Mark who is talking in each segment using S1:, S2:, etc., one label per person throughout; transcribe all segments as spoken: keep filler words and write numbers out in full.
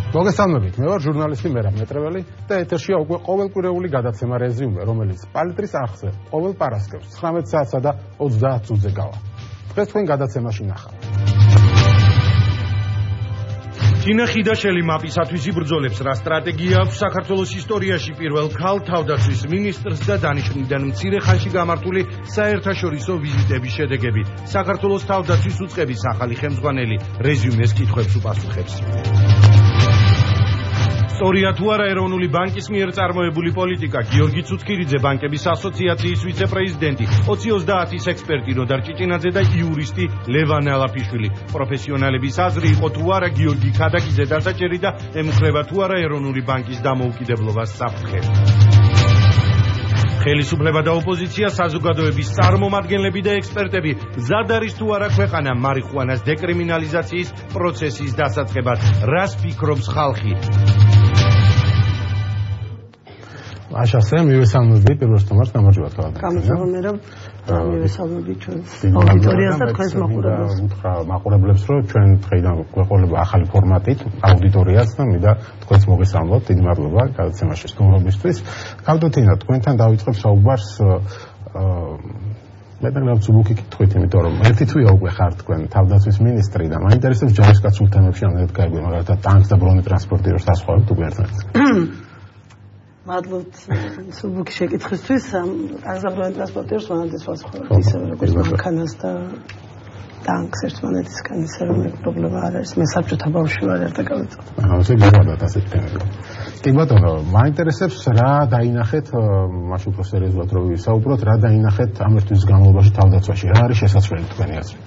S1: მოგესალმებით, მე ვარ ჟურნალისტი მერაბ მეტრეველი და ეთერშია უკვე ყოველკვირეული გადაცემა რეზიუმე, რომელიც პალიტრის არხზე ყოველ პარასკევს ცხრამეტ საათსა და ოცდაათ წუთზე გავა. დღეს თქვენ გადაცემაში ნახავთ.
S2: ჩინა ხიდაშელი მაპისათვის იბრძოლებს, რა სტრატეგია აქვს საქართველოს ისტორიაში პირველ ქალ თავდაცვის მინისტრს და დანიშნულიდან მცირე ხანში გამართული საერთაშორისო ვიზიტების შედეგები. საქართველოს თავდაცვის უწყების ახალი ხელმძღვანელი რეზიუმეს კითხვებს უპასუხებს. სწორია თუ არა ეროვნული ბანკის მიერ წარმოებული პოლიტიკა, გიორგი ცუცქირიძე, ბანკების ასოციაციის ვიცე-პრეზიდენტი, ოცი ოცდაათის ექსპერტი ნოდარ ჭიჭინაძე და იურისტი ლევან ალაფიშვილი. პროფესიონალების აზრი იყო თუ არა გიორგი ქადაკიძე დასაჭერი და ემუქრება თუ არა ეროვნული ბანკის დამოუკიდებლობას საფრთხე. ხელისუფლება და ოპოზიცია, საზოგადოების წარმომადგენლები და ექსპერტები მზად არის თუ არა ქვეყანა მარიხუანას დეკრიმინალიზაციის პროცესის დასაწყებად. რას ფიქრობს ხალხი?
S1: აშასე მივესალმები პირველ სტუმარს გამარჯობა თავად.
S3: გამარჯობა, მივესალმები ჩვენს აუდიტორიას და თქვენს მაყურებლებს.
S1: უთხრა მაყურებლებს, რომ ჩვენ დღეიდან გვეყოლება ახალი ფორმატით აუდიტორიას და მინდა თქვენს მოგესალმოთ. დიდი მადლობა გადაცემაში სტუმრობისთვის. გავდოთ თქვენთან დავიწყებ საუბარს მე და რაღაც უბრალოდ კითხვით, იმიტომ რომ ერთი თვეა უკვე ხარ თქვენ თავდაცვის მინისტრი და მაინტერესებს ჯარისკაცულ თემებში ამდენად გაიგო, მაგალითად ტანკს და ბრონეტრანსპორტი რო სასწავლობთ უკვე ერთმანეთს.
S3: მადლობთ სუბუქი შეკითხვისთვის. ტანკს და ბრონეტრანსპორტი რსმანადეს ვასწავლობთ ისე როგორც მანქანას და ტანკს ერთმანეთისგან, ისე რომ ეგ პრობლემა არ არის. მე საბჭოთა ბავშვი ვარ, ერთ დაკავეწოთ.
S1: აჰა, ესე გავადათ ასეთი თემები. კი ბატონო, მაინტერესებს რა დაინახეთ, მაშინ უფრო სერიოზულად რო ვისაუბროთ, რა დაინახეთ ამ ერთ თვის განმავლობაში თავდაცვაში, რა არის შესაძლებელი თქვენი აზრით?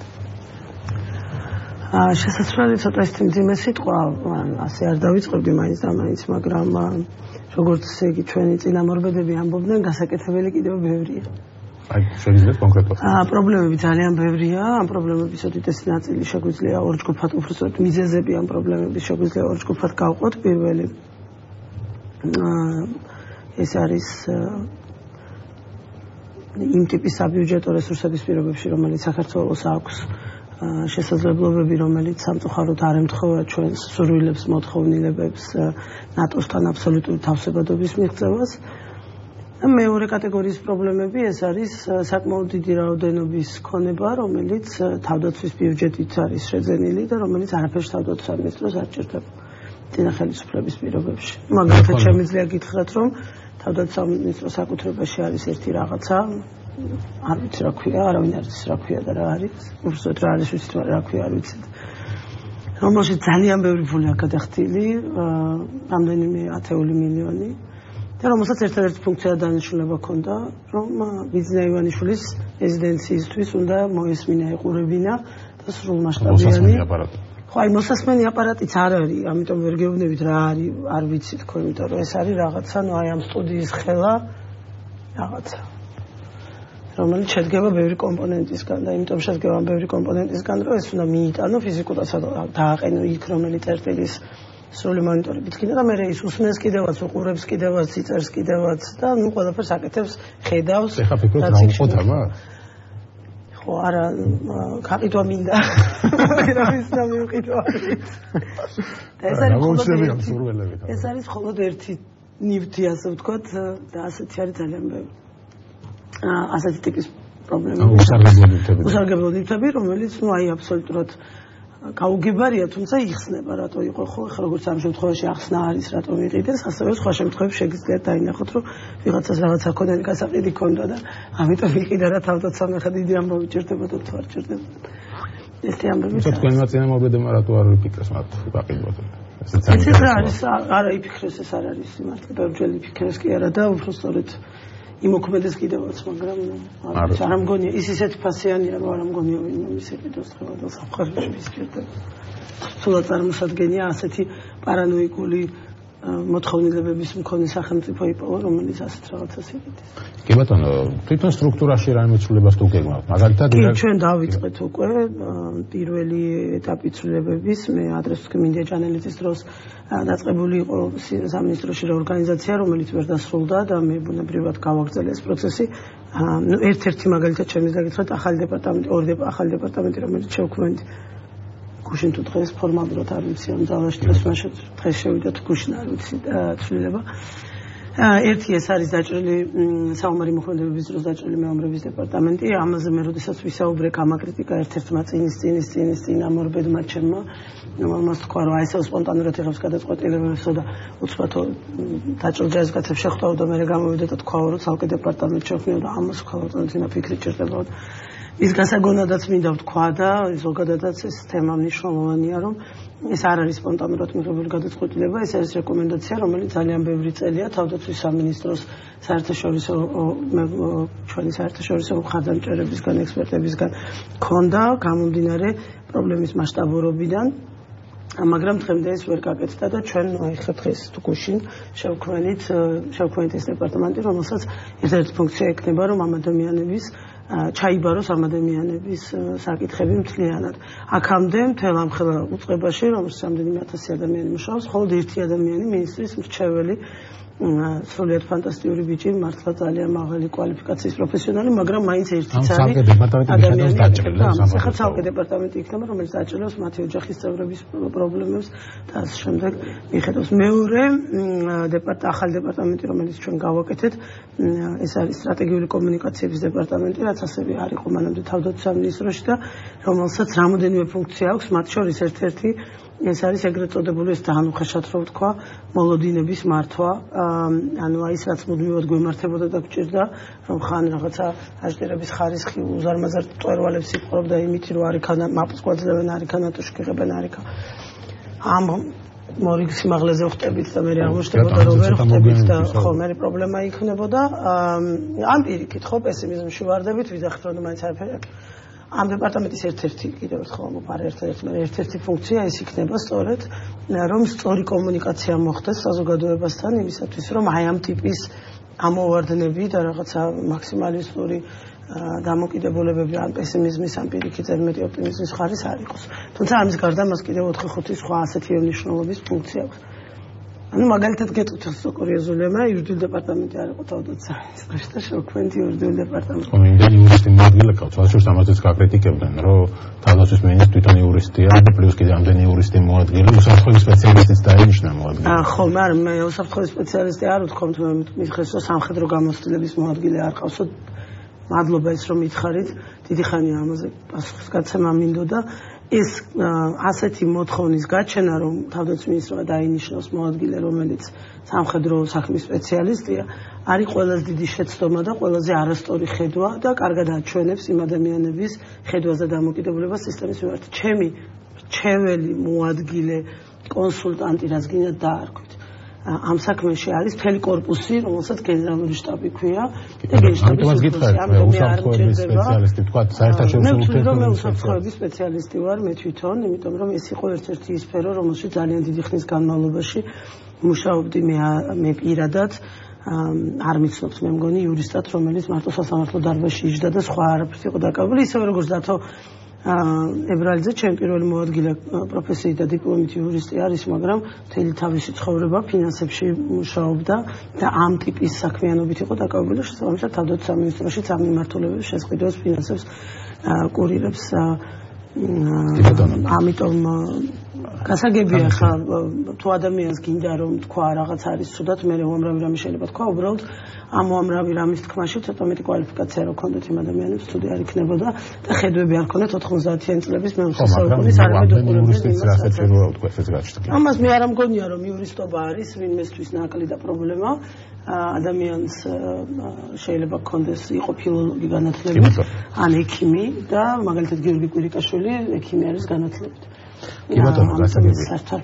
S3: აა შესაძლებელი ცოტა ის მძიმე სიტყვა, ასე არ დავიწყებდი მაინც და მაინც, მაგრამ როგორც იგი ჩვენი წინამორბედები ამბობდნენ, გასაკეთებელი კიდევ ბევრია.
S1: აი, შეიძლება კონკრეტულად.
S3: აა პრობლემები ძალიან ბევრია, ამ პრობლემების უდიდესი ნაწილი შეგვიძლია ორ ჯგუფად, უბრალოდ მიზეზები ამ პრობლემების შეგვიძლია ორ ჯგუფად გავყოთ. პირველი ეს არის იმ ტიპის საბიუჯეტო რესურსების პირობებში, რომელიც საქართველოს აქვს შესაძლებლობები, რომელიც სამწუხაროდ არ ემთხვევა ჩვენს სურვილებს, მოთხოვნილებებს, ნატოსთან აბსოლუტური თავსებადობის მიღწევას. მეორე კატეგორიის პრობლემები ეს არის საკმაოდ დიდი რაოდენობის ქონება, რომელიც თავდაცვის ბიუჯეტით არის შეძენილი და რომელიც არაფერს თავდაცვის სამინისტროს არ ჭირდება წინა ხელისუფლების პირობებში. მაგალითად შემიძლია გითხრათ, რომ თავდაცვის სამინისტროს საკუთრებაში არის ერთი რაღაცა, არ ვიცი რა ქვია, არავინ არ იცის რა ქვია და რა არის, უბრალოდ რა არის ვიცით, რა ქვია არ ვიცით. რომელშიც ძალიან ბევრი ფულია გადახდილი, რამდენიმე ათეული მილიონი და რომელსაც ერთადერთი ფუნქცია და დანიშნულება ჰქონდა, რომ ბიძინა ივანიშვილის რეზიდენციისთვის უნდა მოესმინა, ეყურებინა და სრულმასშტაბიანი ხო, აი მოსასმენი აპარატიც არ არის, ამიტომ ვერ გეუბნებით რა არის, არ ვიცი თქო, იმიტომ რომ ეს არის რაღაცა, ნუ აი ამ სტუდიის ხელა რაღაცა, რომელიც შედგება ბევრი კომპონენტისგან და იმიტომ შედგება ბევრი კომპონენტისგან, რომ ეს უნდა მიიტანო ფიზიკურადაც დააყენო იქ, რომელი წერტილის სრული მონიტორებით კიდე და მე ის უსმენს კიდევაც, უყურებს კიდევაც, იწერს კიდევაც და ნუ ყველაფერს აკეთებს, ხედავს.
S1: ეხლა ფიქრობთ რა უყოთ აბა?
S3: ხო, არა, გაყიდვა მინდა. მაგრამ ის და მივყიდვა. ეს არის მხოლოდ ეს არის მხოლოდ ერთი ნივთი, ასე ვთქვათ, და ასეთი არის ძალიან ბევრი. ასეთი ტიპის პრობლემები. უსარგებლო ნივთები, რომელიც ნუ აი აბსოლუტურად გაუგებარია, თუმცა იხსნება, რატო იყო ხო, ახლა როგორც ამ შემთხვევაში ახსნა არის, რატომ იყიდეს, ასევე სხვა შემთხვევებში შეგიძლიათ დაინახოთ, რომ ვიღაცას რაღაცა ქონანი გასაყიდი ქონდა და ამიტომ იყიდა რა თავდაცვამ ახლა დიდი ამბავი ჭირდებოდა თუ არ ჭირდებოდა. ესეთი ამბები.
S1: თქვენმა წინამორბედებმა რატო არ ვიფიქრეს მათ გაყიდვაზე?
S3: ეს რა არის, არა იფიქრეს, ეს არ არის მართლა, ბევრჯერ იფიქრეს კი არა და უფრო სწორედ იმოქმედეს კიდევაც, მაგრამ არ ამგონია, ის ისეთი ფასიანია, რომ არ ამგონია ვინმე მის ეპიდოს ხელადას სამყაროში მისჭირდება. სულად წარმოსადგენია ასეთი პარანოიკული მოთხოვნილებების მქონე სახელმწიფო იპოვა, რომელიც ასეთ რაღაცას იღებს.
S1: კი ბატონო, თვითონ სტრუქტურაში რა მიცვლებას თუ გეგმავთ? მაგალითად,
S3: ჩვენ დავიწყეთ უკვე პირველი ეტაპი ცვლილებების, მე ადრეს ვქმინდია ჭანელიძის დროს დაწყებული იყო სამინისტროში რეორგანიზაცია, რომელიც ვერ დასრულდა და მე ბუნებრივად გავაგრძელე ეს პროცესი. ნუ ერთ-ერთი მაგალითად შემიძლია გითხრათ ახალი დეპარტამენტი, ორი ახალი დეპარტამენტი, რომელიც შევქმნით გუშინ თუ დღეს ფორმალურად არ ვიცი ამ ძალაში დღეს მაშინ დღეს შევიდა თუ გუშინ არ ვიცი ცვლილება ერთი ეს არის დაჭრილი საომარი მოქმედებების დროს დაჭრილი მეომრების დეპარტამენტი ამაზე მე როდესაც ვისაუბრე გამაკრიტიკა ერთ-ერთმა წინის წინის წინის წინ ამორბედმა ჩემმა რომელმაც თქვა რომ აი ესე სპონტანურად იღებს გადაწყვეტილებებსა და უცბათო დაჭრილ ჯარისკაცებს შეხვდაო და მე გამოვიდა და თქვა რომ ცალკე დეპარტამენტი შექმნიო და ამას თქვა რომ ძინა ფიქრი ჭირდებოდა ის გასაგონადაც მინდა ვთქვა და ზოგადადაც ეს თემა მნიშვნელოვანია რომ ეს არ არის სპონტანურად მიღებული გადაწყვეტილება ეს არის რეკომენდაცია რომელიც ძალიან ბევრი წელია თავდაცვის სამინისტროს საერთაშორისო ჩვენი საერთაშორისო მხარდამჭერებისგან ექსპერტებისგან ქონდა გამომდინარე პრობლემის მასშტაბურობიდან მაგრამ დღემდე ეს ვერ გაკეთდა და ჩვენ აი ხა დღეს თუ გუშინ შევქმნით შევქმნით ეს დეპარტამენტი რომელსაც ერთ-ერთი ფუნქცია ექნება რომ ამ ადამიანების ჩაიბაროს ამ ადამიანების საკითხები მთლიანად. აქამდე მთელ ამ უწყებაში, რომელშიც რამდენიმე ათასი ადამიანი მუშაობს, მხოლოდ ერთი ადამიანი მინისტრის მრჩეველი სრულიად ფანტასტიკური ბიჭი, მართლა ძალიან მაღალი კვალიფიკაციის პროფესიონალი, მაგრამ მაინც ერთი
S1: ცალი ადამიანი.
S3: ახლა ცალკე დეპარტამენტი იქნება, რომელიც დაჭრილობს მათი ოჯახის წევრების პრობლემებს და ამ შემდეგ მიხედავს. მეორე დეპარტამენტი, ახალი დეპარტამენტი, რომელიც ჩვენ გავაკეთეთ, ეს არის სტრატეგიული კომუნიკაციების დეპარტამენტი, რაც ასევე არ იყო მანამდე თავდაცვის სამინისტროში და რომელსაც რამოდენიმე ფუნქცია აქვს, მათ შორის ერთ-ერთი ეს არის ეგრეთ წოდებული ეს დაანუხაშად რო ვთქვა მოლოდინების მართვა ანუ აი ეს რაც მუდმივად გვემართებოდა და გვჭირდა რომ ხან რაღაცა აჟდერების ხარისხი უზარმაზარ მწვერვალებს იპყრობდა იმით რომ არიქანა მაპს გვაძლევენ არიქა ნატოში გიღებენ არიქა ამ მორიგ სიმაღლეზე ვხტებით და მე აღმოჩნდებოდა რომ ვერ ვხტებით და ხო მე პრობლემა იქნებოდა ამ პირიქით ხო პესიმიზმში ვარდებით ვიძახით რომ მაინც არაფერი ამ დეპარტამენტის ერთ-ერთი კიდევ ერთხელ მოფარე ერთ-ერთი ერთ-ერთი ფუნქცია ეს იქნება სწორედ რომ სწორი კომუნიკაცია მოხდეს საზოგადოებასთან იმისათვის რომ აი ამ ტიპის ამოვარდნები და რაღაცა მაქსიმალისტური დამოკიდებულებები ან პესიმიზმის ან პირიქით ზედმეტი ოპტიმიზმის ხარის არ იყოს. თუმცა ამის გარდა მას კიდევ ოთხი ხუთი სხვა ასეთი მნიშვნელობის ფუნქცია აქვს. ანუ მაგალითად გეტყვით ხო კურიოზულია, იურიდიულ დეპარტამენტი არ იყო თავდაცვის სამინისტროში და შევქმნით იურიდიულ დეპარტამენტს.
S1: ხო, იმდენი იურისტი მოადგილე ყავს, თვალშორს ამაზეც გაკრიტიკებდნენ, რომ თავდაცვის მინისტრი თვითონ იურისტია და პლუს კიდე ამდენი იურისტი მოადგილე, უსაფრთხოების სპეციალისტიც დაინიშნა მოადგილე.
S3: ხო, მაგრამ მე უსაფრთხოების სპეციალისტი არ ვთქვამთ, მე მითხრეს, რომ სამხედრო გამოცდილების მოადგილე არ ყავსო. მადლობა ის რომ მითხარით, დიდი ხანია ამაზე პასუხისგაცემა მინდოდა. ეს ასეთი მოთხოვნის გაჩენა რომ თავდაცვის მინისტრმა დაინიშნოს მოადგილე რომელიც სამხედრო საქმის სპეციალისტია არის ყველაზე დიდი შეცდომა და ყველაზე არასწორი ხედვა და კარგად აჩვენებს იმ ადამიანების ხედვას და დამოკიდებულებას სისტემის მიმართ. ჩემი რჩეველი მოადგილე კონსულტანტი რაც გინდა დაარქვით ამ საქმეში არის მთელი კორპუსი რომელსაც გენერალური შტაბი ქვია და
S1: გენერალური შტაბი უსაფრთხოების სპეციალისტი თქვა საერთაშორისო
S3: უსაფრთხოების სპეციალისტი ვარ მე თვითონ იმიტომ რომ ეს იყო ერთ-ერთი ის სფერო რომელშიც ძალიან დიდი ხნის განმავლობაში მუშაობდი მე მე პირადად არ მიცნობთ მე მგონი იურისტად რომელიც მარტო სასამართლო დარბაზში იჯდა და სხვა არაფერს იყო დაკავებული ისევე როგორც დათო ებრალიძე ჩემი პირველი მოადგილე პროფესიით და დიპლომით იურისტი არის, მაგრამ მთელი თავისი ცხოვრება ფინანსებში მუშაობდა და ამ ტიპის საქმიანობით იყო დაკავებული, შესაბამისად თავდაცვის სამინისტროშიც ამ მიმართულებებს შესყიდვას ფინანსებს კურირებს ამიტომ გასაგებია ხა თუ ადამიანს გინდა რომ თქვა რაღაც არის ცუდად მე უამრავი რამე შეიძლება თქვა უბრალოდ ამ უამრავი რამის თქმაში ცოტა მეტი კვალიფიკაცია რო ქონდეთ იმ ადამიანებს ცუდი არ იქნებოდა და ხედვები არ ქონდეთ ოთხმოცდაათიანი წლების მეოცე საუკუნის არამედ უყურებდნენ ამას მე არ მგონია რომ იურისტობა არის ვინმესთვის ნაკლი და პრობლემა ადამიანს შეიძლება ქონდეს იყო ფილოლოგი განათლებით ან ექიმი და მაგალითად გიორგი კვირიკაშვილი ექიმი არის განათლებით
S1: კი ბატონო გასაგებია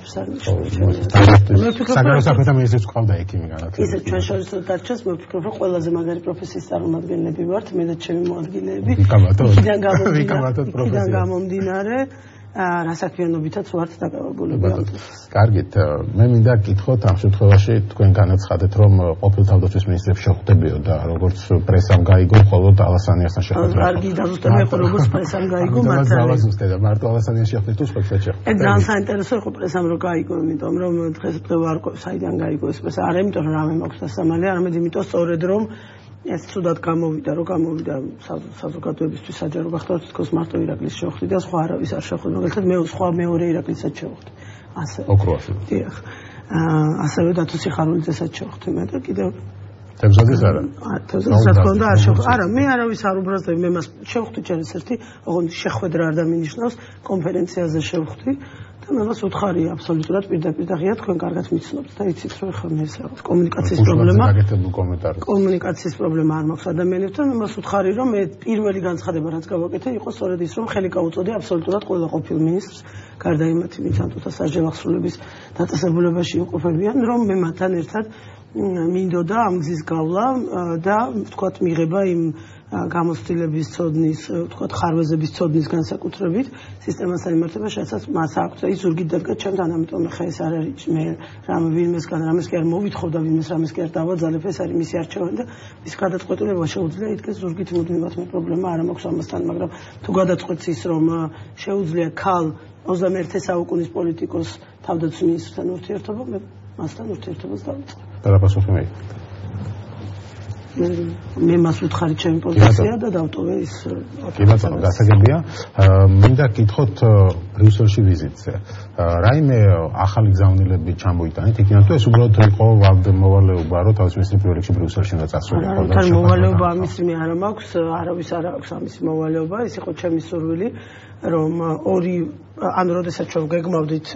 S1: საგარეო საქმეთა მინისტრიც ყავდა ექიმი განათლებით
S3: ისე ჩვენ შორის რომ დარჩეს მე ვფიქრობ რომ ყველაზე მაგარი პროფესიის წარმომადგენლები ვართ მე და ჩემი მოადგილეები იქიდან გამომდინარე რასაქმიანობითაც ვართ დაკავებული.
S1: კარგით, მე მინდა გითხოთ ამ შემთხვევაში თქვენ განაცხადეთ რომ ყოფილ თავდაცვის მინისტრებს შეხვდებიო და როგორც პრესამ გაიგო, მხოლოდ ალასანიასთან შეხვდით.
S3: კარგი, დაზუსტებია როგორც პრესამ გაიგო, მართალია.
S1: დაზუსტდა და მარტო ალასანიას შეხვდით თუ სხვაებსაც შეხვდით.
S3: ეს ძალიან საინტერესო იყო პრესამ რომ გაიგო, იმიტომ რომ დღეს დღე ვარ საიდან გაიგო ეს პრესა, არა იმიტომ რომ რამე მაქვს დასამალე, არამედ იმიტომ სწორედ რომ ეს ცუდად გამოვიდა, რომ გამოვიდა საზოგადოებისთვის საჯარო გახდა თითქოს მარტო ირაკლის შევხვდი და სხვა არავის არ შევხვდი, მაგალითად მე სხვა მეორე ირაკლისად შევხვდი. ასე.
S1: ოქროაში.
S3: დიახ. აა ასევე დათო სიხარულიძესაც შევხვდი მე და კიდევ
S1: თევზაძეს არა.
S3: თევზაძეს რა თქმა უნდა არ შევხვდი. არა, მე არავის არ უბრალოდ მე მას შევხვდი ჯერეს ერთი, ოღონდ შეხვედრა არ დამინიშნავს, კონფერენციაზე შევხვდი. და მე მას უთხარი აბსოლუტურად პირდაპირ და ღია თქვენ კარგად მიცნობთ და იცით რომ ხომ ეს რაღაც კომუნიკაციის პრობლემა კომუნიკაციის პრობლემა არ მაქვს ადამიანებთან მე მას უთხარი რომ მე პირველი განცხადება რაც გავაკეთე იყო სწორედ ის რომ ხელი გაუწოდე აბსოლუტურად ყველა ყოფილ მინისტრს გარდა იმათი ვინც ანტოთა სასჯელახსრულების დაწესებულებაში იყოფებიან რომ მე მათთან ერთად მინდოდა ამ გზის გავლა და ვთქვათ მიღება იმ გამოცდილების ცოდნის, ვთქვათ, ხარვეზების ცოდნის განსაკუთრებით სისტემას აიმართება, შესაძაც მას აქვს ის ზურგით დადგა ჩემთან, ამიტომ ხა ეს არ არის მე რამე ვინმესგან რამეს კი არ მოვითხოვ და ვინმეს რამეს კი არ დავაძალებ, ეს არის მისი არჩევანი და ის გადაწყვეტილება შეუძლია იდგეს ზურგით მუდმივად მე პრობლემა არ მაქვს ამასთან, მაგრამ თუ გადაწყვეტს ის რომ შეუძლია ქალ ოცდამეერთე საუკუნის პოლიტიკოს თავდაცვის მინისტრთან ურთიერთობა, მე მასთან ურთიერთობას დავიწყებ.
S1: დაპასუხე მე
S3: მე მას უთხარი ჩემი პოზიცია და დავტოვე ის
S1: კი ბატონო გასაგებია მინდა გითხოთ ბრიუსელში ვიზიტზე რაიმე ახალი გზავნილები ჩამოიტანეთ იქიდან თუ ეს უბრალოდ იყო მოვალეობა რომ თავის მისი პირველ რიგში ბრიუსელში უნდა წასულიყო
S3: და მოვალეობა ამისი მე არ მაქვს არავის არ აქვს ამისი მოვალეობა ეს იყო ჩემი სურვილი რომ ორი ანუ როდესაც ჩვენ გეგმავდით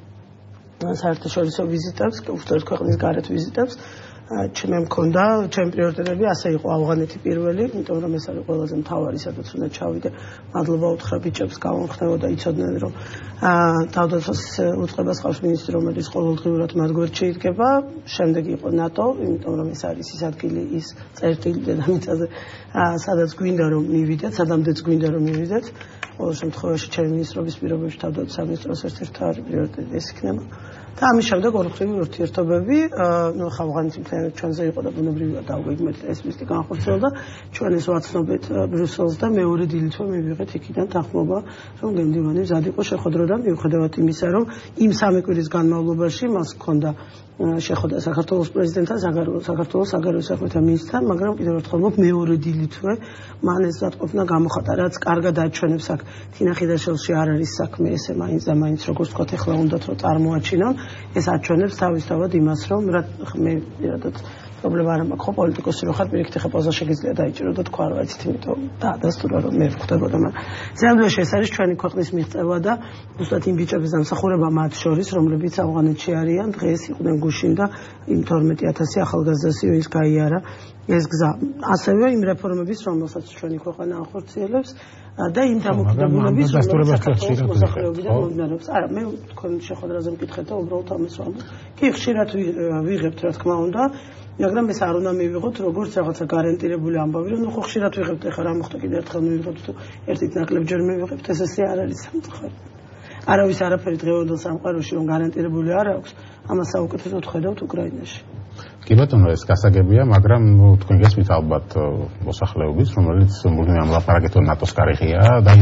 S3: საერთაშორისო ვიზიტებს უშუალოდ ქვეყნის გარეთ ვიზიტებს ჩემ მქონდა ჩემ პრიორიტეტები ასე იყო ავღანეთი პირველი, იმიტომ რომ ეს არის ყველაზე მთავარი, სადაც უნდა ჩავიდე. მადლობა უთხრა ბიჭებს, გავამხნევო და იცოდნენ რომ თავდაცვის უწყებას ყავს მინისტრი, რომელიც ყოველდღიურად მათ გვერდში იდგება. შემდეგ იყო ნატო, იმიტომ რომ ეს არის ის ადგილი, ის წერტილი დედამიწაზე, სადაც გვინდა რომ მივიდეთ, სადამდეც გვინდა რომ მივიდეთ. ყოველ შემთხვევაში ჩემი მინისტრობის პირობებში თავდაცვის სამინისტროს ერთ-ერთი პრიორიტეტი ეს იქნება. და ამის შემდეგ ორხრივი ურთიერთობები, ნუ ხა ავღანეთი მთლიანად ჩვენზე იყო და ბუნებრივია დავგეგმეთ ეს ვიზიტი განხორციელდა. ჩვენ ეს ვაცნობეთ ბრიუსელს და მეორე დილითვე მივიღეთ იქიდან თანხმობა, რომ გემდივანი მზად იყო შეხვედროდან მიუხედავად იმისა, რომ იმ სამი კვირის განმავლობაში მას ჰქონდა შეხვედრა საქართველოს პრეზიდენტთან, საქართველოს საგარეო საქმეთა მინისტრთან, მაგრამ კიდევ ერთხელ მოგ მეორე დილითვე მან ეს დატყობნა გამოხატა, რაც კარგად აჩვენებს აქ თინა ხიდაშელში არ არის საქმე ესე მაინც და მაინც როგორც თქვა ეხლა უნდათ რომ წარმოაჩინონ ეს აჩვენებს თავისთავად იმას რომ მე პირადად პრობლემა არ მაქვს ხო პოლიტიკოსი რო ხარ პირიქით ხა პოზა შეგიძლია დაიჭირო და თქვა რა ვიცით იმიტომ და დასტურა რომ მე ვხვდებოდა მაგრამ ზემლეში ეს არის ჩვენი ქვეყნის მიღწევა და უბრალოდ იმ ბიჭების დამსახურება მათ შორის რომლებიც ავღანეთში არიან დღეს იყვნენ გუშინ და იმ თორმეტი ათასი ახალგაზრდასი ვინც გაიარა ეს გზა ასევე იმ რეფორმების რომელსაც ჩვენი ქვეყანა ახორციელებს და იმ დამოკიდებულების რომელსაც მოსახლეობიდან მომდინარეობს. არა, მე თქვენ შეხვედრაზე მკითხეთ და უბრალოდ ამას ვამბობ. კი, ხშირად ვიღებთ, რა თქმა უნდა, მაგრამ ეს არ უნდა მივიღოთ როგორც რაღაცა გარანტირებული ამბავი, რომ ხო ხშირად ვიღებთ, ეხლა რა მოხდა კიდე ერთხელ მივიღებთ თუ ერთით ნაკლებჯერ მივიღებთ, ეს ესე არ არის სამწუხაროდ. არავის არაფერი დღევანდელ სამყაროში რომ გარანტირებული არ აქვს, ამას საუკეთესოდ ხედავთ უკრაინაში.
S1: კი ბატონო ეს გასაგებია, მაგრამ თქვენ გესმით ალბათ მოსახლეობის, რომელიც მუდმივად ლაპარაკეთო ნატოს კარიღია და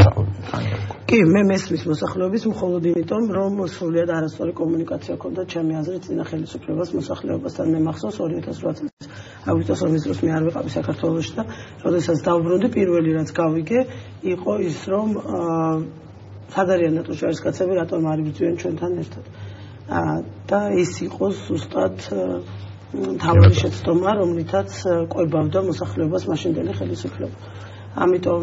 S3: კი, მე მესმის მოსახლეობის მხოლოდ იმიტომ, რომ სრულიად არასწორი კომუნიკაცია ჰქონდა ჩემი აზრით წინა ხელისუფლებას მოსახლეობასთან. მე მახსოვს ორი ათას რვა წლის აგვისტოს ომის დროს მე არ ვიყავი საქართველოში და როდესაც დავბრუნდი, პირველი რაც გავიგე იყო ის, რომ სად არიან ნატოს ჯარისკაცები, რატომ არ იბრძვიან ჩვენთან ერთად. და ის იყო ზუსტად თავი შეცდომა, რომლითაც ყვებავდა მოსახლეობას მაშინდელი ხელისუფლება. ამიტომ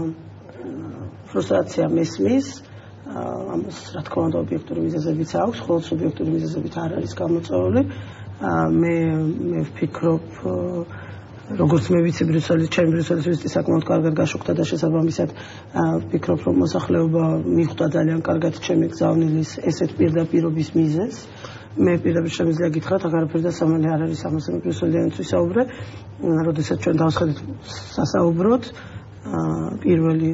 S3: ფრუსტრაცია მესმის, ამას რა თქმა უნდა ობიექტური მიზეზებიც აქვს, ხოლო სუბიექტური მიზეზებით არ არის გამოწვეული. მე მე ვფიქრობ როგორც მე ვიცი ბრიუსელის ჩემი ბრიუსელის ვიზიტი საკმაოდ კარგად გაშუქდა და შესაბამისად ვფიქრობ რომ მოსახლეობა მიხვდა ძალიან კარგად ჩემი გზავნილის ესეთ პირდაპირობის მიზეზს. მე პირდაპირ შემიძლია გითხრათ, აქ არაფერი და სამალი არ არის ამაზე მე ბრიუსელიანიც ვისაუბრე. როდესაც ჩვენ დავსხედით სასაუბროთ, პირველი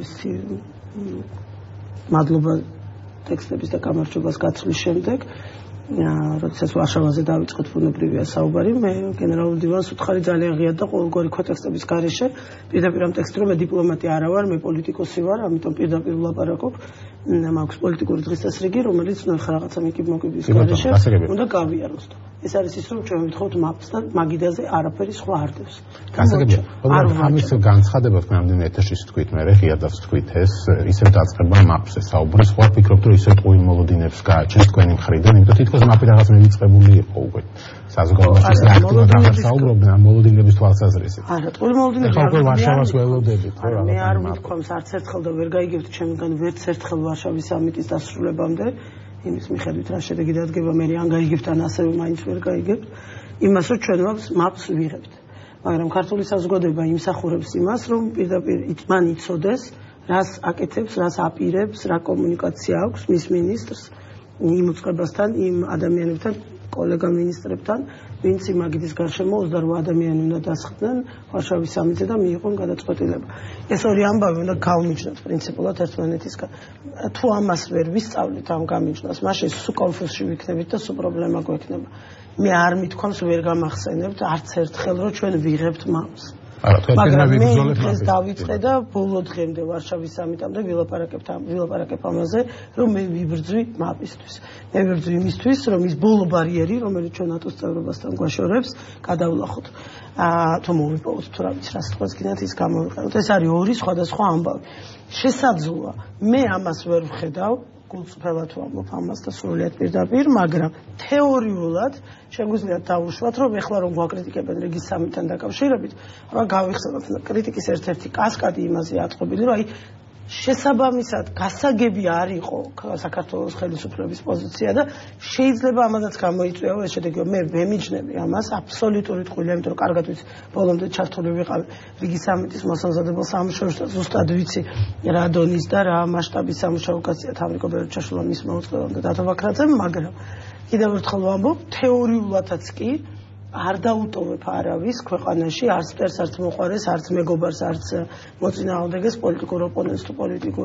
S3: მადლობა ტექსტების და გამარჯვებას გაცვლის შემდეგ, როდესაც ვარშავაზე დავიწყეთ ბუნებრივია საუბარი, მე გენერალურ დივანს უთხარი ძალიან ღიად და ყოველგვარი ქვეტექსტების გარეშე, პირდაპირ ამ ტექსტი რომ მე დიპლომატი არა ვარ, მე პოლიტიკოსი ვარ, ამიტომ პირდაპირ ვლაპარაკობ. მაქვს პოლიტიკური დღესასრიგი, რომელიც ნახა რაღაცა მოკიბმოკიბის გარეშე უნდა გავიაროს. ეს არის ის რომ ჩვენ ვთხოვთ მაპს და მაგიდაზე არაფერი სხვა არ დევს.
S1: გასაგებია. ამის განცხადება თქვენ ამდენ ეთერში თქვით, მე ღიადაც თქვით ეს ისევ დაწყება მაპზე საუბრის, სხვა ფიქრობთ რომ ისევ ტყუილ მოლოდინებს გააჩენს თქვენი მხრიდან, იმიტომ თითქოს მაპი რაღაც მივიწყებული იყო უკვე. საზოგადოებაში აქტიურად აღარ საუბრობდნენ ამ მოლოდინების თვალსაზრისით.
S3: არა, ტყუილ მოლოდინები
S1: ახლა უკვე ვარშავას ველოდებით,
S3: ხო რა. მე არ მithქვამს არც ერთხელ და ვერ გაიგებთ ჩემგან ვერც ერთხელ ვარშავის სამიტის დასრულებამდე. იმის მიხედვით რა შედეგი დადგება მე ან გაიგებთ ან ასევე მაინც ვერ გაიგებთ იმას რომ ჩვენ მაპს ვიღებთ მაგრამ ქართული საზოგადოება იმსახურებს იმას რომ პირდაპირ მან იცოდეს რას აკეთებს რას აპირებს რა კომუნიკაცია აქვს მის მინისტრს იმ უწყებასთან იმ ადამიანებთან კოლეგა მინისტრებთან ვინც იმ მაგიდის გარშემო ოცდაორ ადამიანი უნდა დასხდნენ ვარშავის სამიტზე და მიიღონ გადაწყვეტილება ეს ორი ამბავი უნდა გავმიჯნოთ პრინციპულად ერთმანეთისგან თუ ამას ვერ ვისწავლით ამ გამიჯნას მაშინ სულ კონფუზში ვიქნებით და სულ პრობლემა გვექნება მე არ მithქვამს ვერ გამახსენებთ არც ერთხელ რომ ჩვენ ვიღებთ მაპს მაგრამ მე ეს დავიწყე და ბოლო დღემდე ვარშავის სამიტამდე ვილაპარაკებთ ვილაპარაკებ ამაზე რომ მე ვიბრძვი მაპისთვის მე ვიბრძვი იმისთვის რომ ის ბოლო ბარიერი რომელიც ჩვენ ნატოს წევრობასთან გვაშორებს გადავლახოთ თუ მოვიპოვოთ თუ რა ვიცი რა სიტყვას გინდათ ის გამოვიყენოთ ეს არის ორი სხვადასხვა ამბავი შესაძლოა მე ამას ვერ ვხედავ გულწრფელად ვამბობ ამას და სრულიად პირდაპირ, მაგრამ თეორიულად შეგვიძლია დავუშვათ, რომ ეხლა რომ გვაკრიტიკებენ რიგის სამიტთან დაკავშირებით, რა გავიხსენოთ კრიტიკის ერთ-ერთი კასკადი იმაზე აწყობილი, რომ აი შესაბამისად გასაგები არ იყო საქართველოს ხელისუფლების პოზიცია და შეიძლება ამაზეც გამოიწვიო ეს შედეგი მე ვემიჯნები ამას აბსოლუტური ტყუილია იმიტომ რომ კარგად ვიცი ბოლომდე ჩართული ვიყავი რიგის სამიტის მოსამზადებელ სამუშაოში და ზუსტად ვიცი რა დონის და რა მასშტაბის სამუშაო კაცია თავრიკო ბერჩაშვილმა მის მოუწყებამდე დათო ბაქრაძემ მაგრამ კიდევ ერთხელ ვამბობ თეორიულადაც კი არ დაუტოვებ არავის ქვეყანაში არც მტერს არც მოყვარეს არც მეგობარს არც მოწინააღმდეგეს პოლიტიკურ ოპონენტს თუ პოლიტიკურ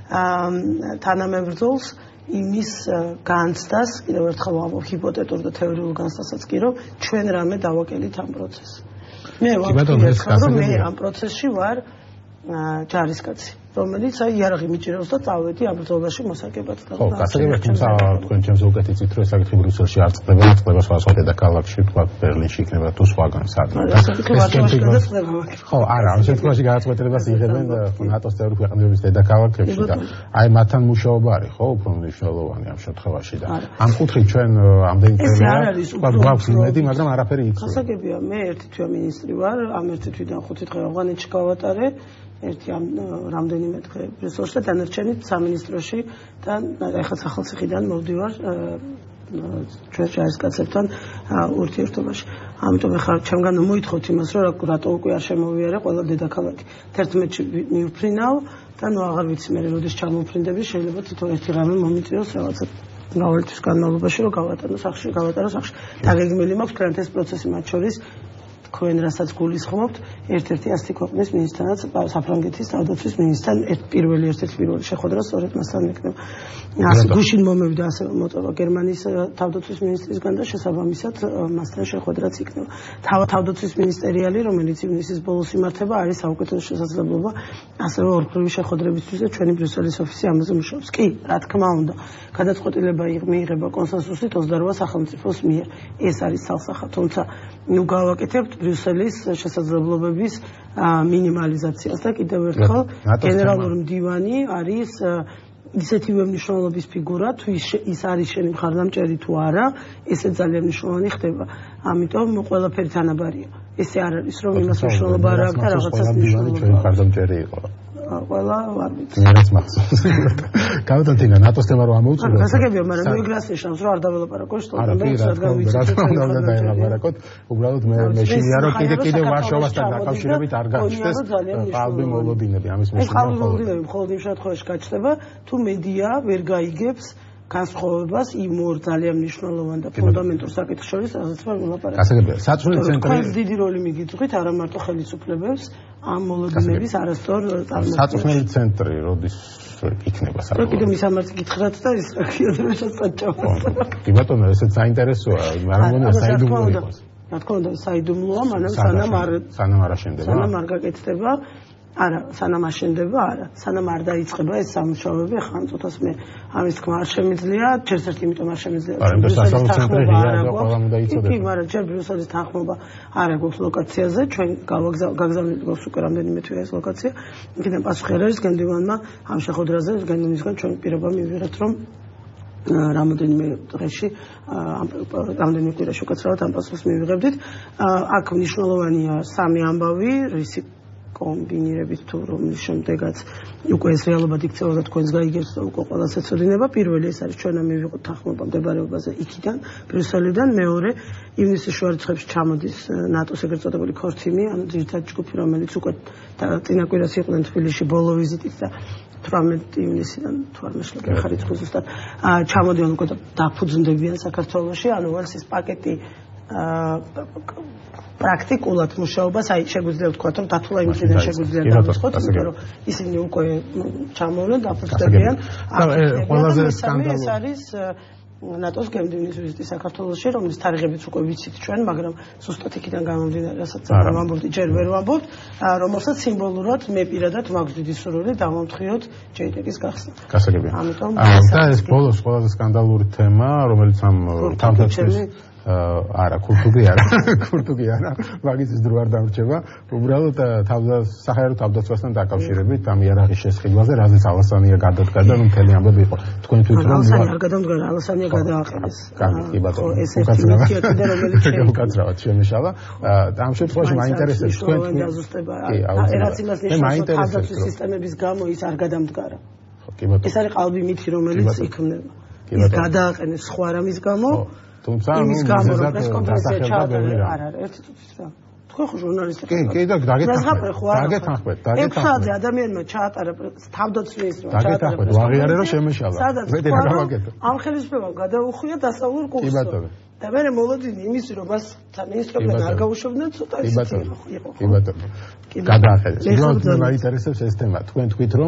S3: თანამებრძოლს იმის განცდას კიდევ ერთხელ ვამბობ ჰიპოთეტურ და თეორიულ განცდასაც კი რომ ჩვენ რამე დავაკელით ამ პროცესს მე ვამბობ რომ მე ამ პროცესში ვარ ჯარისკაცი რომელიც აი იარაღი მიჭირავს და წავედი ამ ბრძოლაში მოსაგებად და
S1: ხო, გასაგებია თუმცა თქვენ ჩემს უკეთ იცით რომ ეს საკითხი ბრიუსელში არ წყდება, წყდება სხვა სხვა დედაქალაქში, თქვა ბერლინში იქნება თუ სხვაგან სადმე. ხო, არა, ამ შემთხვევაში გადაწყვეტილებას იღებენ ნატოს წევრი ქვეყნების დედაქალაქებში და აი მათთან მუშაობა არის, ხო, უფრო მნიშვნელოვანი ამ შემთხვევაში და ამ კუთხით ჩვენ ამდენი წელია გვაქვს იმედი, მაგრამ არაფერი იცით.
S3: გასაგებია, მე ერთი თვე მინისტრი ვარ, ამ ერთი თვიდან ხუთი დღე ავღანეთში გავატარე. ერთი ამ რამდენიმე დღე ბრიუსელში და დანარჩენი სამინისტროში და ეხლა სახელმწიფოდან მოვდივარ ჩვენ ჯარისკაცებთან ურთიერთობაში. ამიტომ ეხლა ჩემგან მოითხოვთ იმას, რომ რატო უკვე არ შემოვიარე ყველა დედაქალაქი. თერთმეტში მივფრინავ და ნუ აღარ ვიცი მე როდის ჩამოვფრინდები, შეიძლება თვითონ ერთი რამე მომიწიოს რაღაცა გავალთვის განმავლობაში რომ გავატანო სახში, გავატანო სახში. დაგეგმილი მაქვს თქვენთ ეს პროცესი მათ შორის თქვენ რასაც გულისხმობთ, ერთ-ერთი ასეთი ქვეყნის მინისტრთანაც საფრანგეთის თავდაცვის მინისტრთან პირველი ერთ-ერთი პირველი შეხვედრა სწორედ მასთან იქნება. ასე გუშინ მომევიდა ასე მოწვევა გერმანიის თავდაცვის მინისტრისგან და შესაბამისად მასთან შეხვედრაც იქნება. თავდაცვის მინისტერიალი, რომელიც ივნისის ბოლოს იმართება, არის საუკეთესო შესაძლებლობა ასევე ორფეროვი შეხვედრებისთვის და ჩვენი ბრიუსელის ოფისი ამაზე მუშაობს. კი, რა თქმა უნდა, გადაწყვეტილება მიიღება კონსენსუსით ოცდაორ სახელმწიფოს მიერ. ეს არის ცალსახა, თუმცა ნუ გავაკეთებთ ბრიუსელის შესაძლებლობების მინიმალიზაციას და კიდევ ერთხელ გენერალური მდივანი არის ისეთივე მნიშვნელობის ფიგურა, თუ ის არის შენი მხარდამჭერი თუ არა, ესე ძალიან მნიშვნელოვანი ხდება. ამიტომ ყველაფერი თანაბარია. ესე არ არის რომ იმას მნიშვნელობა არ აქვს და რაღაცას მნიშვნელობა.
S1: ჩვენი მხარდამჭერი იყო.
S3: ყველა არ ვიცი.
S1: მეც მახსოვს. გავდანთინა ნატოს თემა რომ ამოუწურდა.
S3: გასაგებია, მაგრამ მე გრას ნიშნავს რომ არ დაველაპარაკო შტო და სადღაც გავიცი.
S1: რა უნდა დაელაპარაკოთ? უბრალოდ მე მეშინია რომ კიდე კიდე ვარშავასთან დაკავშირებით არ გაჩნდეს ყალბი მოლოდინები ამის
S3: მეშინია. ეს ყალბი მოლოდინები მხოლოდ იმ შემთხვევაში გაჩნდება, თუ მედია ვერ გაიგებს განსხვავებას იმ ორ ძალიან მნიშვნელოვან და ფუნდამენტურ საკითხს შორის, რასაც ვარ ვილაპარაკე.
S1: გასაგებია, საწვრილი ცენტრი
S3: თქვენ დიდი როლი მიგიწვით არა მარტო ხელისუფლებებს ამ მოლოდინების არასწორ წარმოქმნაში.
S1: საწვრილი ცენტრი როდის იქნება
S3: საკუთარ. კიდე მისამართი გითხრათ და ის ხიოდრესაც წაჭავს.
S1: კი ბატონო, ესეც საინტერესოა, მაგრამ უნდა საიდუმლო იყოს.
S3: რა თქმა უნდა, საიდუმლოა, მაგრამ სანამ არ
S1: სანამ არ აშენდება.
S3: სანამ არ გაკეთდება არა, სანამ აშენდება, არა. სანამ არ დაიწყება ეს სამუშაოები, ხან წუთას მე ამის თქმა არ შემიძლია, ჯერც ერთ იმიტომ არ შემიძლია.
S1: არა, იმიტომ სასწავლო ცენტრი ღია და ყველა უნდა იცოდეს.
S3: კი, მაგრამ ჯერ ბრიუსელის თანხმობა არ აქვს ლოკაციაზე, ჩვენ გაგზავნილი გვაქვს უკვე რამდენიმე თვეა ეს ლოკაცია. იქიდან პასუხი არ არის გენდივანმა ამ შეხვედრაზე, გენდივანისგან ჩვენ პირობა მივიღეთ, რომ რამოდენიმე დღეში რამდენიმე კვირაში უკაცრავად ამ პასუხს მივიღებდით. აქ მნიშვნელოვანია სამი ამბავი, რისი კომბინირებით თუ რომლის შემდეგაც უკვე ეს რეალობად იქცევა და თქვენს გაიგებს და უკვე ყველას ეცოდინება. პირველი ეს არის ჩვენ მივიღოთ თანხმობა მდებარეობაზე იქიდან, ბრიუსელიდან. მეორე, ივნისის შუარიცხვებში ჩამოდის ნატოს ეგრეთ წოდებული ქორთიმი, ანუ ძირითადი ჯგუფი, რომელიც უკვე წინა კვირას იყვნენ თბილისში ბოლო ვიზიტით და თვრამეტი ივნისიდან თუ არ მეშლები ხარით თქვენ ზუსტად ჩამოდიან უკვე დაფუძნდებიან საქართველოში, ანუ ეს ის პაკეტი პრაქტიკულად მუშაობას აი შეგვიძლია ვთქვა რომ დათულა იმიდან შეგვიძლია დავიწყოთ, იმიტომ რომ ისინი უკვე ჩამოვლენ დაფუძნდებიან. ყველაზე სკანდალური ეს არის ნატოს გემდივნის ვიზიტი საქართველოში, რომლის თარიღებიც უკვე ვიცით ჩვენ, მაგრამ ზუსტად იქიდან გამომდინარე, რასაც ვამბობდი, ჯერ ვერ ვამბობთ, რომელსაც სიმბოლურად მე პირადად მაქვს დიდი სურვილი დავამთხიოთ ჯეიტეკის გახსნა.
S1: გასაგებია. ამიტომ და ეს ბოლოს ყველაზე სკანდალური თემა, რომელიც ამ თავდაცვის არა, ქურთუგი არა, ქურთუგი არა, მაგის დრო არ დამრჩება. უბრალოდ საჰაერო თავდაცვასთან დაკავშირებით ამ იარაღის შესყიდვაზე, რაზეც ალასანია გადადგა და მთელი ამბები იყო. თქვენ თვითონ
S3: ალასანი არ გადამდგარა, ალასანია გადააყენეს.
S1: კი ბატონო.
S3: ეს ერთი მითია კიდე რომელიც
S1: უკაცრავად შემეშალა. ამ შემთხვევაში მაინტერესებს თქვენ
S3: ერაცილას ნიშნავს თავდაცვის სისტემების გამო ის არ გადამდგარა.
S1: კი ბატონო.
S3: ეს არის qalbi მითი, რომელიც იქმნება. ის გადააყენეს სხვა რამის გამო.
S1: თუმცა
S3: იმის გამო რომ ეს კონფერენცია ჩაატარა, არა, ერთი წუთის რა. თქვენ ხო ჟურნალისტები
S1: კი, კი და დაგეთანხმეთ. დაგეთანხმეთ, დაგეთანხმეთ.
S3: ექვს საათზე ადამიანმა ჩაატარა თავდაცვის რომ
S1: ჩაატარა. დაგეთანხმეთ, ვაღიარე რომ შემეშალა. მეტი რა გავაკეთო.
S3: ამ ხელისუფლებამ გადაუხვია დასავლურ კურსს.
S1: კი ბატონო.
S3: და მე მოლოდინი იმის რომ მას სამინისტროდან არ გაუშვებდნენ ცოტა ის იყო.
S1: კი ბატონო. გადაახედეს. უბრალოდ მაინტერესებს ეს თემა. თქვენ თქვით რომ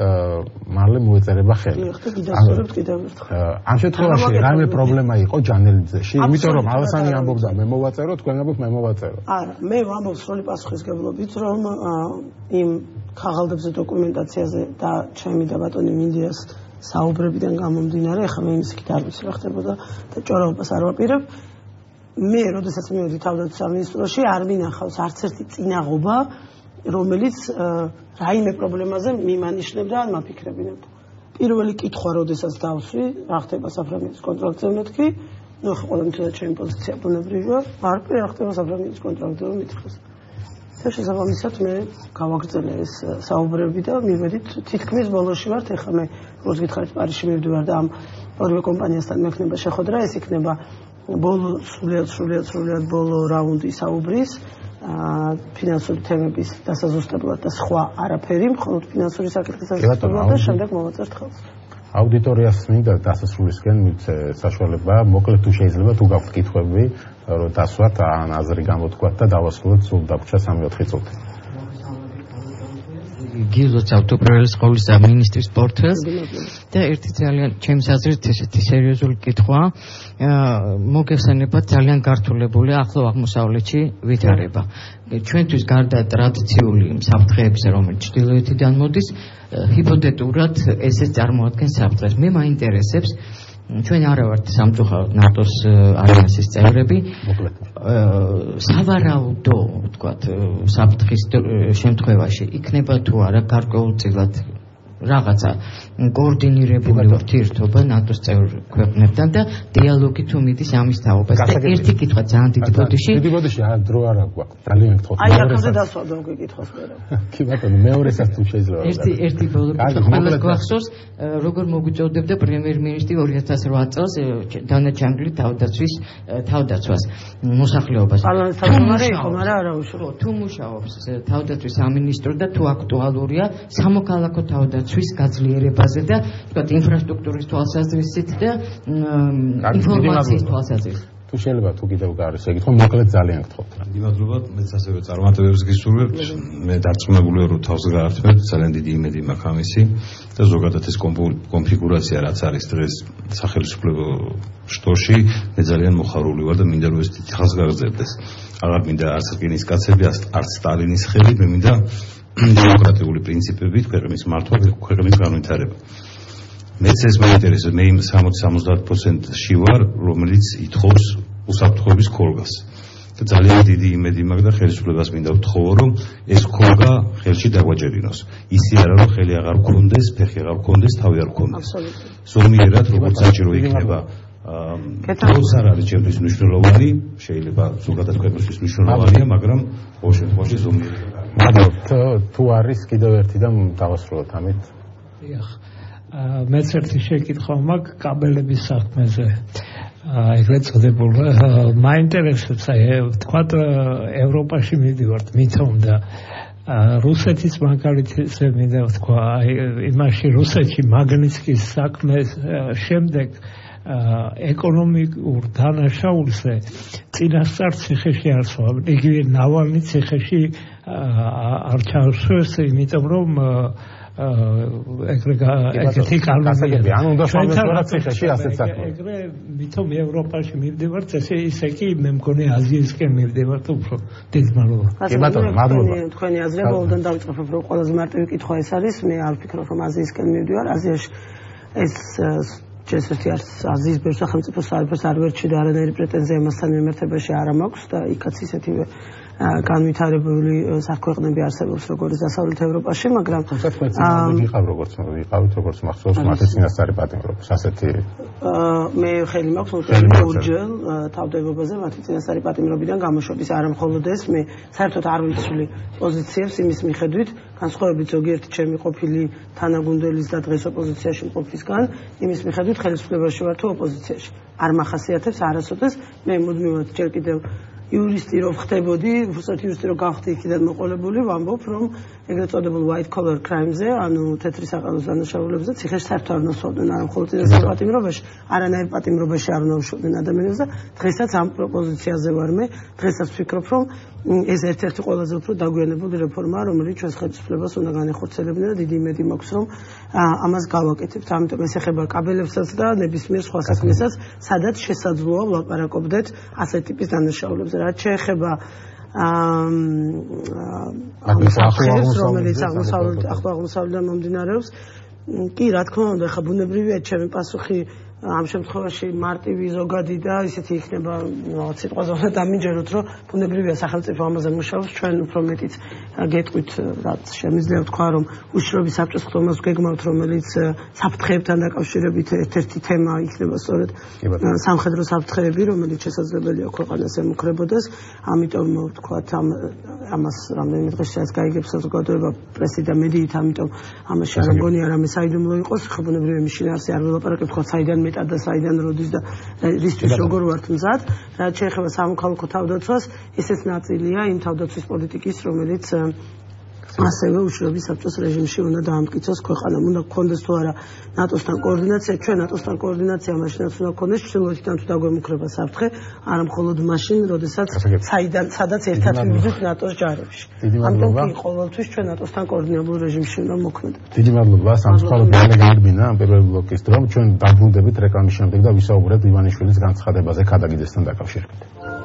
S1: მარლე მოეწერება ხელი.
S3: გიდასწორებთ კიდევ ერთხელ.
S1: ამ შემთხვევაში რაიმე პრობლემა იყო ჯანელიძეში, იმიტომ რომ ალასანი ამბობდა მე მოვაწერო, თქვენ ამბობთ მე მოვაწერო.
S3: არა, მე ვამბობ სრული პასუხისგებლობით, რომ იმ ხაღალდებზე დოკუმენტაციაზე და ჩემი და ბატონი მინდიას საუბრებიდან გამომდინარე, ახლა მე იმის იქით არ ვიცი რა ხდებოდა და ჭორაობას არ ვაპირებ. მე, როდესაც მივედი თავდაცვის სამინისტროში, არ მინახავს არც ერთი წინაღობა, რომელიც რაიმე პრობლემაზე მიმანიშნებდა ან მაფიქრებინებდა. პირველი კითხვა, როდესაც დავსვი, რა ხდება საფრანგეთის კონტრაქტზე მეთქი, ნუ ხო ყველა მითხრა ჩემი პოზიცია ბუნებრივია, არ პირ რა ხდება საფრანგეთის კონტრაქტზე მითხრას. და შესაბამისად მე გავაგრძელე ეს საუბრები და მივედით თითქმის ბოლოში ვართ, ეხლა მე როგორც გითხარით პარიზში მივდივარ და ამ ორივე კომპანიასთან მექნება შეხვედრა, ეს იქნება ბოლო სრულიად სრულიად სრულიად ბოლო რაუნდი საუბრის. ფინანსური თემების დასაზუსტებლად და სხვა არაფერი, მხოლოდ ფინანსური საკითხის დასაზუსტებლად და შემდეგ მოვაწერთ ხელს.
S1: აუდიტორიას მინდა დასასრულისკენ მიცე საშუალება, მოკლედ თუ შეიძლება თუ გაქვთ კითხვები, რომ დასვათ ან აზრი გამოთქვათ და დავასრულოთ სულ დაგვრჩა სამი-ოთხი წუთი.
S4: გილოცავთ უპირველეს სკოლის მინისტრის პორტფელს და ერთი ძალიან ჩემს აზრით ესეთი სერიოზული კითხვა მოგეხსენებათ ძალიან გართულებული ახლო აღმოსავლეთში ვითარება. ჩვენთვის გარდა ტრადიციული საფრთხეების, რომელიც ჩრდილოეთიდან მოდის, ჰიპოთეტურად ესეც წარმოადგენს საფრთხეს. მე მაინტერესებს ჩვენ არა ვართ სამწუხაროდ ნატოს ალიანსის წევრები. სავარაუდო, ვთქვათ, საფრთხის შემთხვევაში იქნება თუ არა გარკვეულწილად რაღაცა კოორდინირებული ურთიერთობა ნატოს წევრ ქვეყნებთან და დიალოგი თუ მიდის ამის თაობას. და ერთი კითხვა ძალიან დიდი ბოდიში.
S1: დიდი ბოდიში არ დრო არ აქვს. ძალიან გთხოვთ.
S3: აი ახლა დასვადო გეკითხოს მერე.
S1: კი ბატონო, მეორესაც თუ შეიძლება.
S4: ერთი ერთი ბოლო კითხვა ყველას გვახსოვს, როგორ მოგვიწოდებდა პრემიერ-მინისტრი ორი ათას რვა წელს დანა ჯანგლი თავდაცვის თავდაცვას მოსახლეობას.
S3: პარლამენტარი იყო, მაგრამ არა უშუალო.
S4: თუ მუშაობს თავდაცვის სამინისტრო და თუ აქტუალურია სამოქალაქო თავდაცვის გაძლიერებაზე და ვთქვათ ინფრასტრუქტურის თვალსაზრისით და ინფორმაციის თვალსაზრისით.
S1: თუ შეიძლება თუ კიდევ გაარეს ეკითხო, მოკლედ ძალიან გთხოვთ.
S5: მადლობა, მეც ასევე წარმატებებს გისურვებ. მე დარწმუნებული ვარ, რომ თავს გაართმევთ, ძალიან დიდი იმედი მაქვს ამისი და ზოგადად ეს კონფიგურაცია რაც არის დღეს სახელმწიფო შტოში, მე ძალიან მოხარული ვარ და მინდა რომ ეს თავს გაგრძელდეს. აღარ მინდა არც რკინის კაცები, არც სტალინის ხელი, მე მინდა დემოკრატიული პრინციპებით ქვეყნის მართვა, ქვეყნის განვითარება. მეც ეს მაინტერესებს, მე იმ სამოცი სამოცდაათ პროცენტში ვარ, რომელიც ითხოვს უსაფრთხოების ქოლგას. და ძალიან დიდი იმედი მაქვს და ხელისუფლებას მინდა ვთხოვო, რომ ეს ქოლგა ხელში დაგვაჯერინოს. ისე არა, რომ ხელი აღარ გქონდეს, ფეხი აღარ გქონდეს, თავი არ გქონდეს. ზომიერად როგორც საჭირო იქნება. დროს არ არის ჩემთვის მნიშვნელოვანი, შეიძლება ზოგადად ქვეყნისთვის მნიშვნელოვანია, მაგრამ ყოველ შემთხვევაში ზომიერად.
S1: მადლობთ, თუ არის კიდევ ერთი და დავასრულოთ ამით.
S6: დიახ. მეც ერთი შეკითხვა მაქვს კაბელების საქმეზე. ეგრეთ წოდებულ მაინტერესებს, აი ვთქვათ ევროპაში მივდივართ, მithom და რუსეთის მაგალითზე მინდა ვთქვა, აი იმაში რუსეთში მაგნიცკის საქმეს შემდეგ ეკონომიკურ დანაშაულზე წინასწარ ციხეში არ სვავ, იგივე ნავალნი ციხეში არ ჩავსვეს, იმიტომ რომ ეგრე ეგეთი კანონია.
S1: ანუ უნდა სამეცნიერო ციხეში ასეთ საქმე.
S6: ეგრე მithom ევროპაში მივდივართ, ესე ისე კი მე მგონი აზიისკენ მივდივართ უფრო. დიდი მადლობა.
S1: კი ბატონო, მადლობა.
S3: თქვენი აზრი ბოლოდან დავიწყებ, რომ ყველაზე მარტივი კითხვა ეს არის, მე არ ვფიქრობ, რომ აზიისკენ მივდივარ, აზიაში ეს შესაძლოა არც აზიის ბევრ სახელმწიფოს არაფერს არ ვერჩი და არანაირი პრეტენზია მასთან მიმართებაში არ მაქვს და იქაც ისეთივე განვითარებული საქმეები არსებობს როგორც დასავლეთ ევროპაში, მაგრამ
S1: თუმცა თქვენ ვიყავ როგორც ვიყავით როგორც მახსოვს მათი წინასწარი პატიმრობის ასეთი
S3: მე ხელი მაქვს უბრალოდ ორჯერ თავდებობაზე მათი წინასწარი პატიმრობიდან გამოშვების არა მხოლოდ ეს, მე საერთოდ არ ვიცვლი პოზიციებს იმის მიხედვით, განსხვავებით ზოგიერთი ჩემი ყოფილი თანაგუნდელის და დღეს ოპოზიციაში მყოფისგან, იმის მიხედვით ხელისუფლებაში ვარ თუ ოპოზიციაში. არ მახასიათებს არასოდეს, მე მუდმივად ჯერ კიდევ იურისტი რო ხდებოდი, უბრალოდ იურისტი რო გავხდი იქიდან მოყოლებული, ვამბობ, რომ ეგრეთ წოდებულ white collar crime-ზე, ანუ თეთრი საყალოს დანაშაულებზე ციხეში საერთოდ არ ნოსვავდნენ, არა მხოლოდ წინასწარ პატიმრობაში, არანაირ პატიმრობაში არ ნავშვებდნენ ადამიანებს და დღესაც ამ პროპოზიციაზე ვარ მე, დღესაც ვფიქრობ, რომ ეს ერთ-ერთი ყველაზე უფრო დაგვიანებული რეფორმაა, რომელიც ჩვენს ხელისუფლებას უნდა განეხორციელებინა და დიდი იმედი მაქვს, რომ ამას გავაკეთებთ. ამიტომ ეს ეხება კაბელებსაც და ნებისმიერ სხვა საქმესაც, სადაც შესაძლოა ვლაპარაკობდეთ ასეთი ტიპის დანაშაულებზე. რაც შეეხება აღმოსავლეთ, რომელიც აღმოსავლეთ აღმოსავლეთიდან მომდინარეობს, კი, რა თქმა უნდა, ხა ბუნებრივია ჩემი პასუხი ამ შემთხვევაში მარტივი ზოგადი და ისეთი იქნება, რაღაც სიტყვაზე უნდა დამინჯეროთ, რომ ბუნებრივია სახელმწიფო ამაზე მუშაობს, ჩვენ უფრო მეტიც გეტყვით, რაც შემიძლია ვთქვა, რომ უშიშროების საბჭოს ხდომას გეგმავთ, რომელიც საფრთხეებთან დაკავშირებით ერთ-ერთი თემა იქნება სწორედ სამხედრო საფრთხეები, რომელიც შესაძლებელია ქვეყანას ემუქრებოდეს, ამიტომ ვთქვათ, ამას რამდენიმე დღეს შეიძლება გაიგებს საზოგადოება პრესი და მედიით, ამიტომ ამაში არ მგონია რამე საიდუმლო იყოს, ხა ბუნებრივია მის შინაარსზე არ ველაპარაკებ, თქვა საიდან და საიდან როდის და რისთვის როგორ ვართ მზად, რაც შეეხება სამოქალაქო თავდაცვას, ესეც ნაწილია იმ თავდაცვის პოლიტიკის, რომელიც ასევე უშიშროების საბჭოს რეჟიმში უნდა დაამტკიცოს ქვეყანამ. უნდა გქონდეს თუ არა ნატოსთან координация, ჩვენ ნატოსთან координация მაშინაც უნდა გქონდეს, ჩრდილოეთიდან თუ დაგვემუქრება საფრთხე, არა მხოლოდ მაშინ, როდესაც საიდან სადაც ერთად მივიდეთ ნატოს ჯარებში. ამიტომ კი ყოველთვის ჩვენ ნატოსთან координებულ რეჟიმში უნდა მოქმედოთ.
S1: დიდი მადლობა სამწუხაროდ დაგეგმინა ამ პირველი ბლოკის დრო, ჩვენ დაბრუნდებით რეკლამის შემდეგ და ვისაუბრებთ ივანიშვილის განცხადებაზე ქადაგიძესთან დაკავშირებით.